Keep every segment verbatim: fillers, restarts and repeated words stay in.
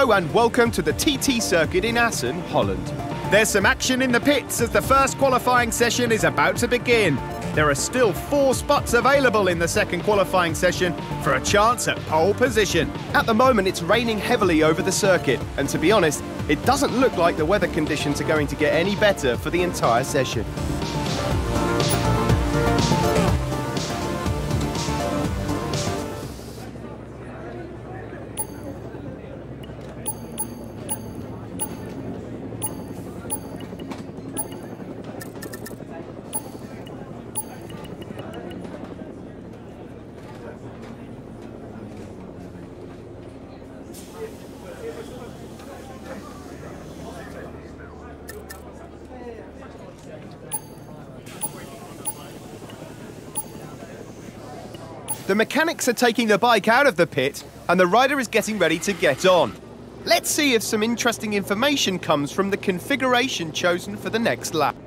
Hello and welcome to the T T circuit in Assen, Holland. There's some action in the pits as the first qualifying session is about to begin. There are still four spots available in the second qualifying session for a chance at pole position. At the moment it's raining heavily over the circuit, and to be honest, it doesn't look like the weather conditions are going to get any better for the entire session. The mechanics are taking the bike out of the pit and the rider is getting ready to get on. Let's see if some interesting information comes from the configuration chosen for the next lap.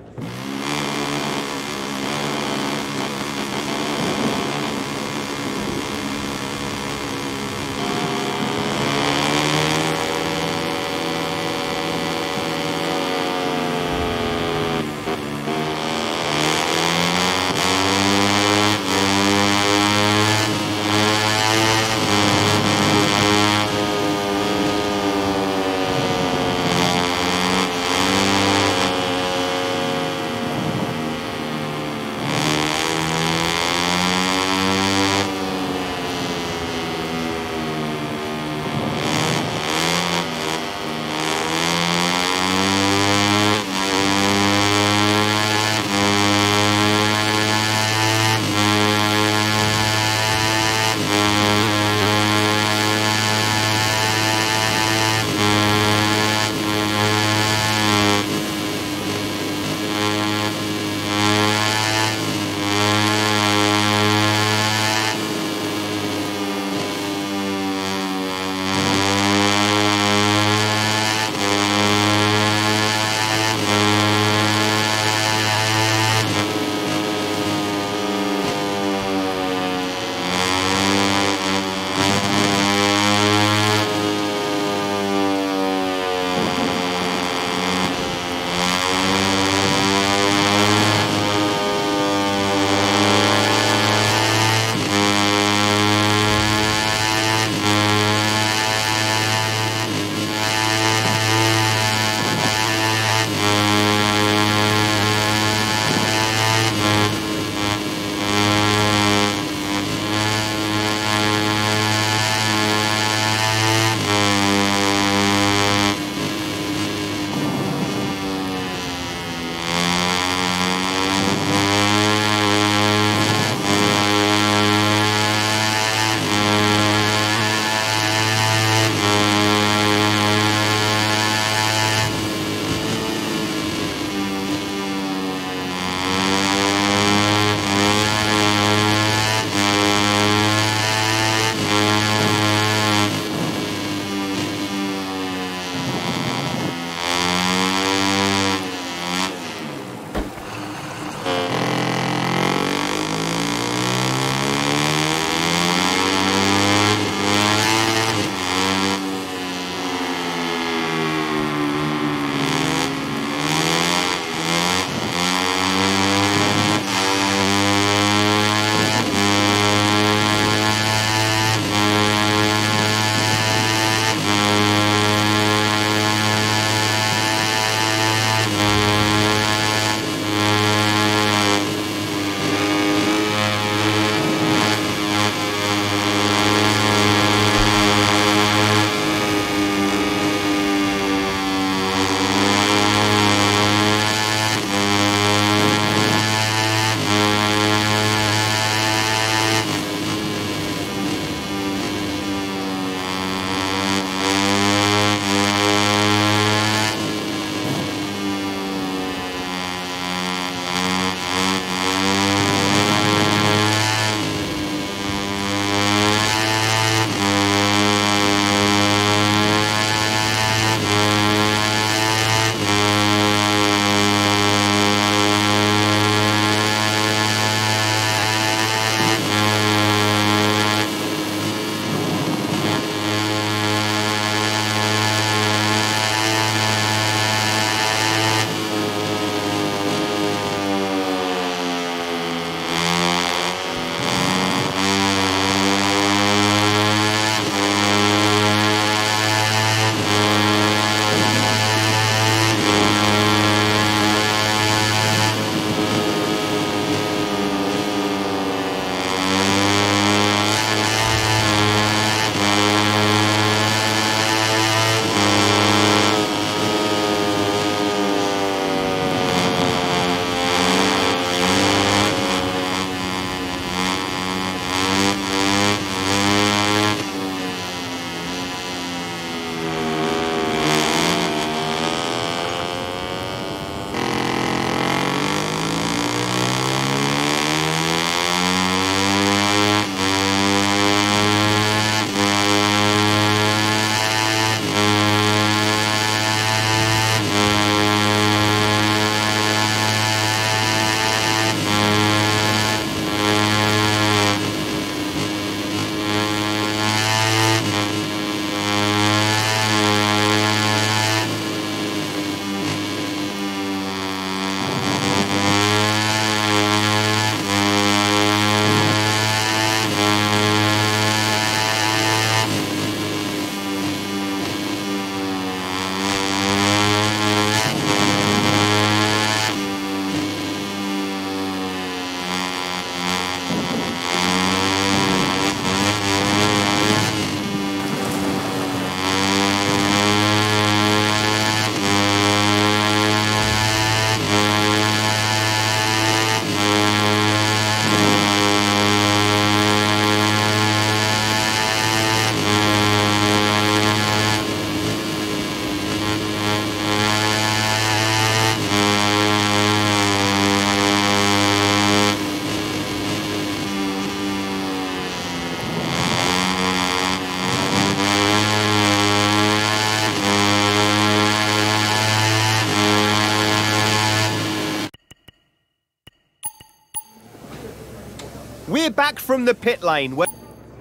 back from the pit lane. Where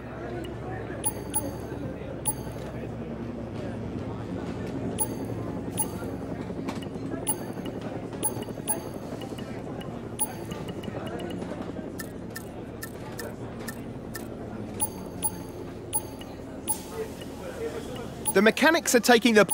the mechanics are taking the...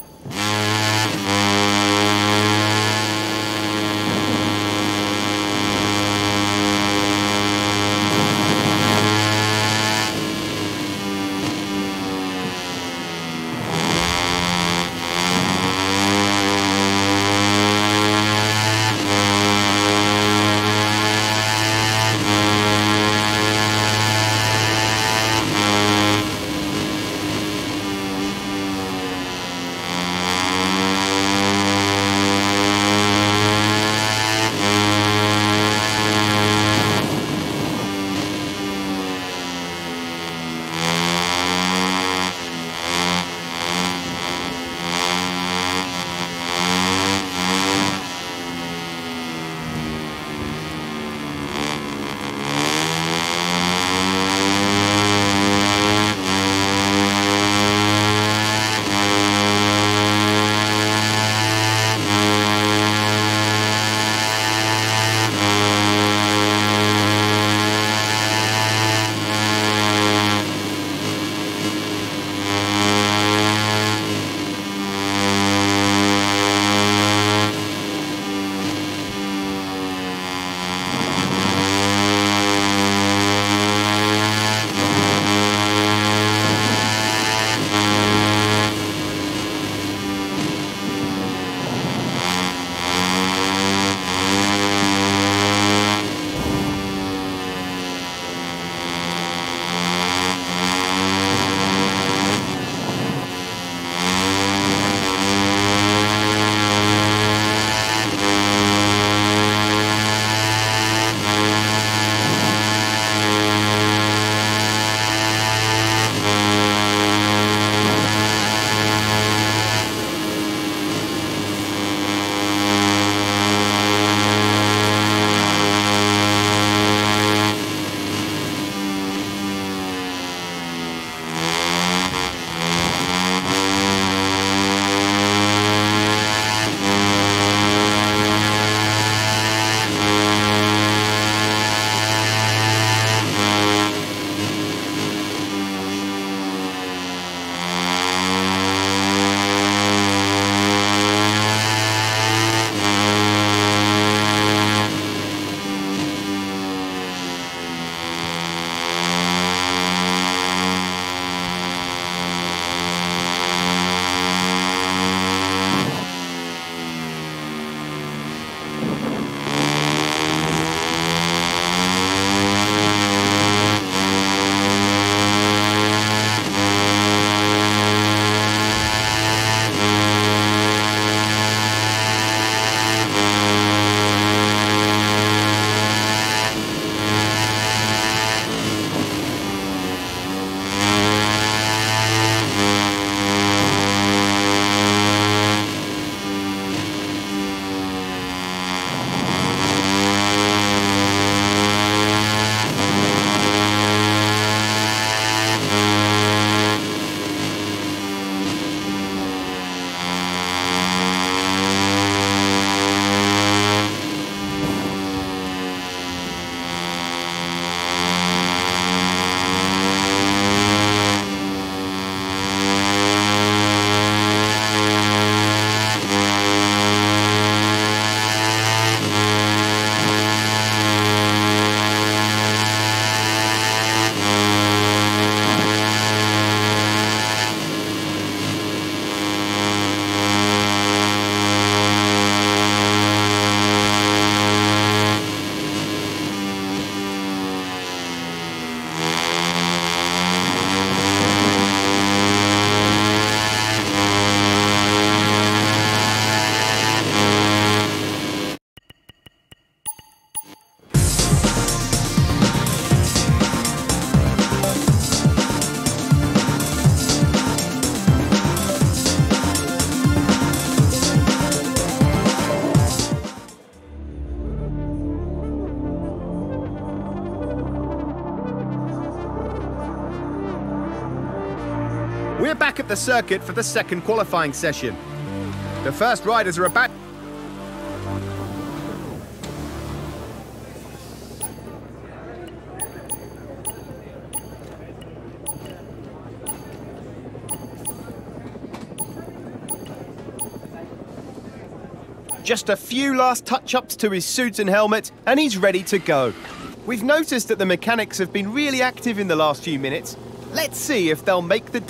back at the circuit for the second qualifying session. The first riders are about... Just a few last touch-ups to his suit and helmet, and he's ready to go. We've noticed that the mechanics have been really active in the last few minutes. Let's see if they'll make the...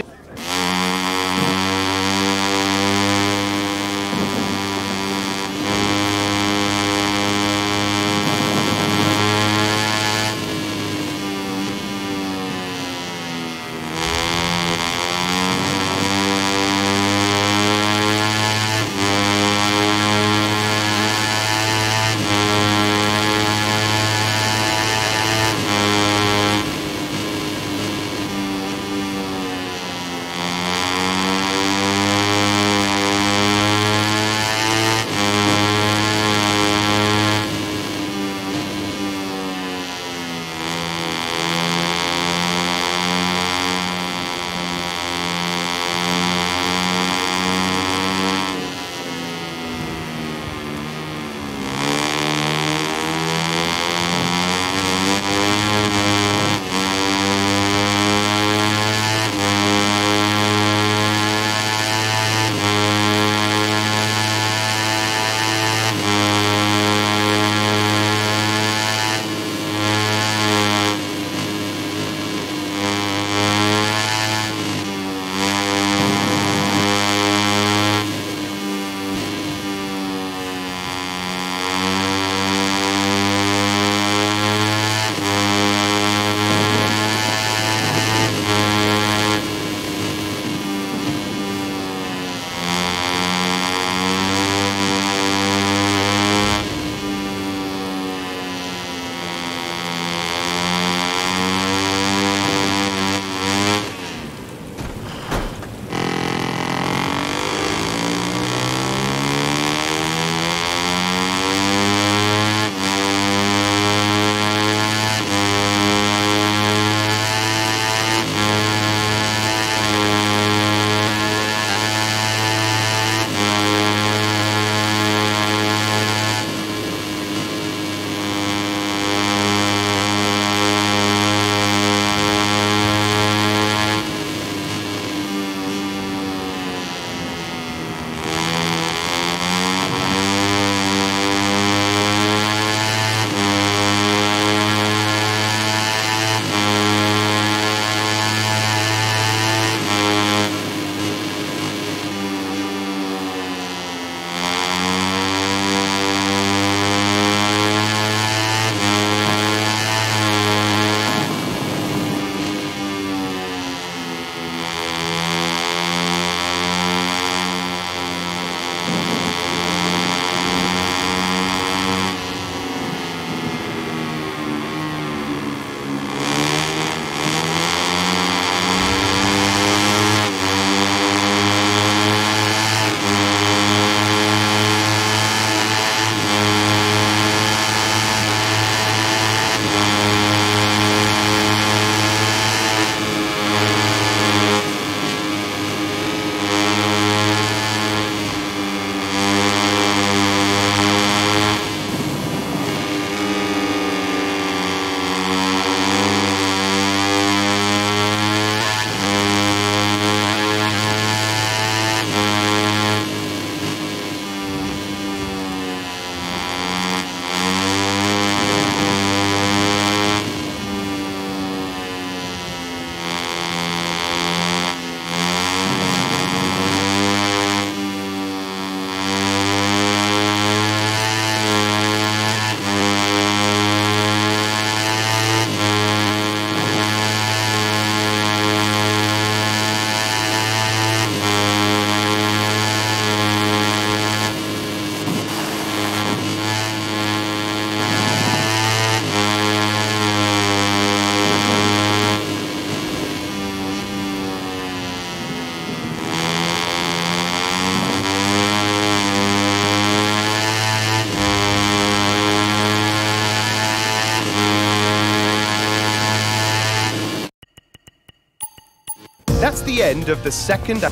the end of the second...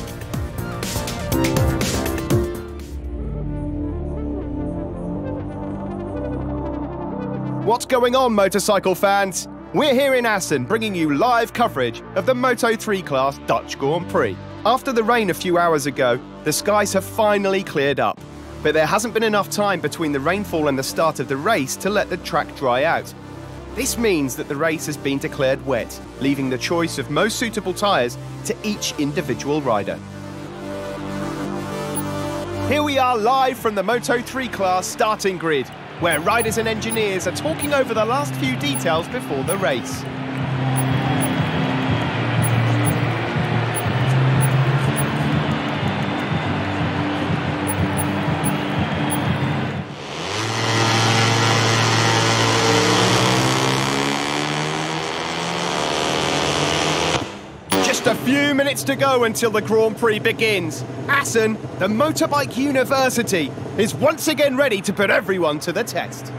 What's going on, motorcycle fans? We're here in Assen, bringing you live coverage of the Moto three Class Dutch Grand Prix. After the rain a few hours ago, the skies have finally cleared up. But there hasn't been enough time between the rainfall and the start of the race to let the track dry out. This means that the race has been declared wet, leaving the choice of most suitable tyres to each individual rider. Here we are live from the Moto three Class starting grid, where riders and engineers are talking over the last few details before the race. Just a few minutes to go until the Grand Prix begins. Assen, the motorbike university, is once again ready to put everyone to the test.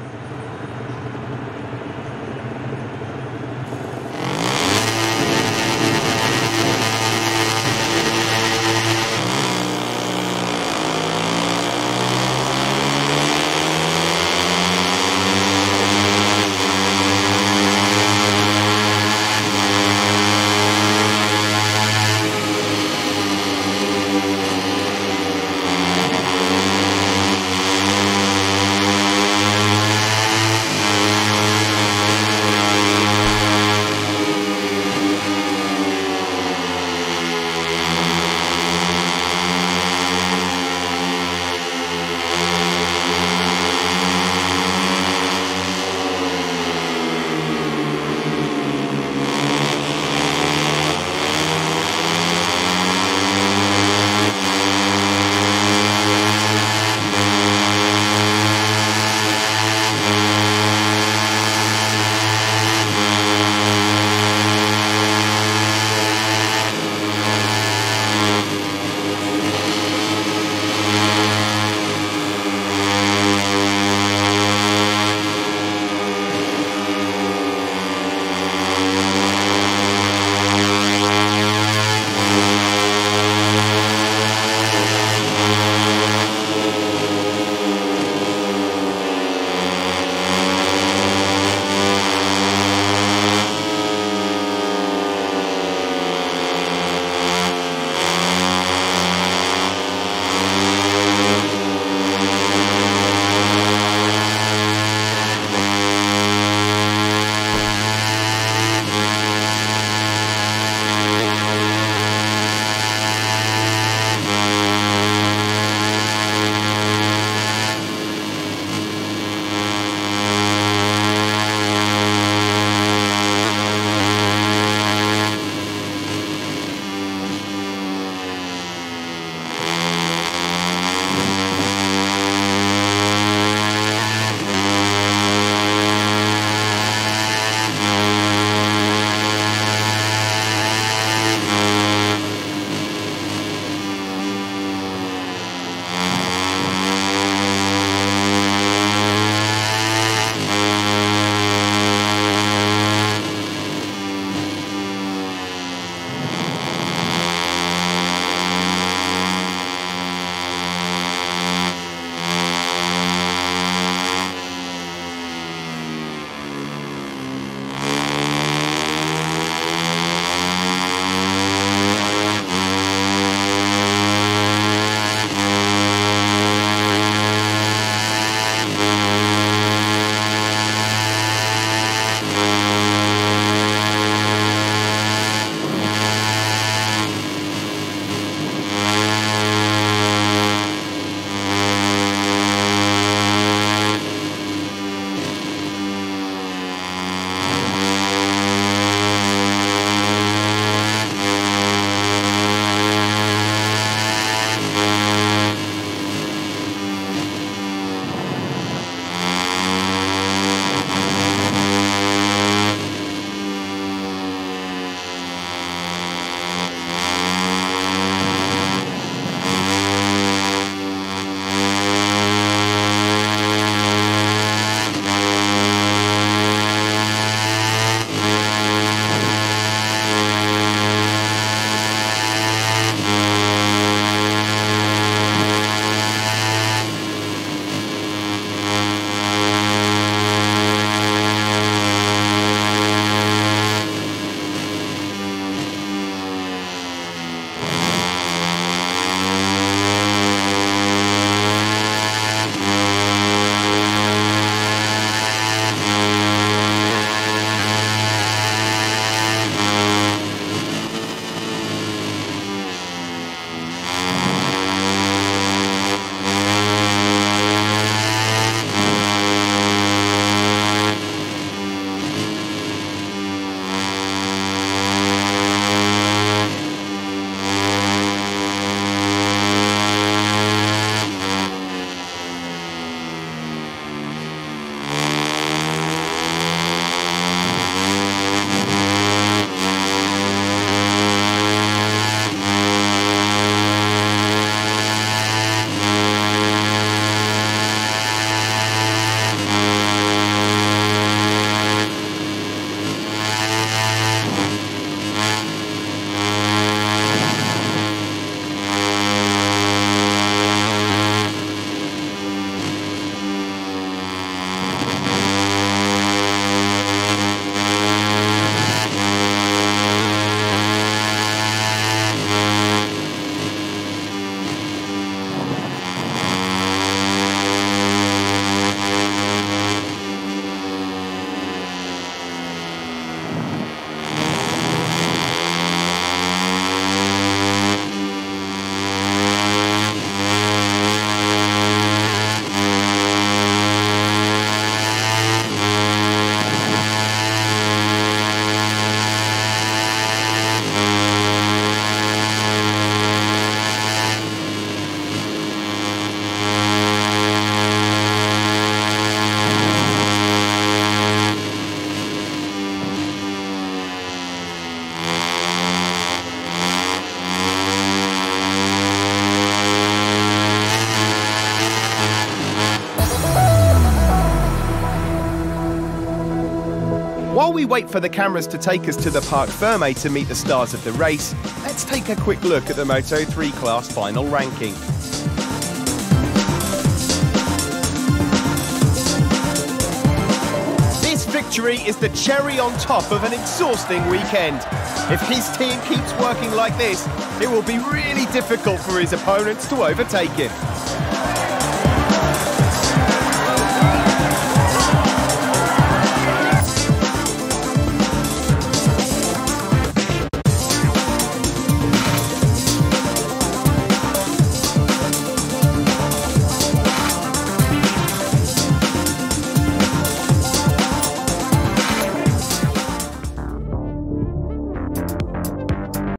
we wait for the cameras to take us to the Parc Fermé to meet the stars of the race, let's take a quick look at the Moto three class final ranking. This victory is the cherry on top of an exhausting weekend. If his team keeps working like this, it will be really difficult for his opponents to overtake him.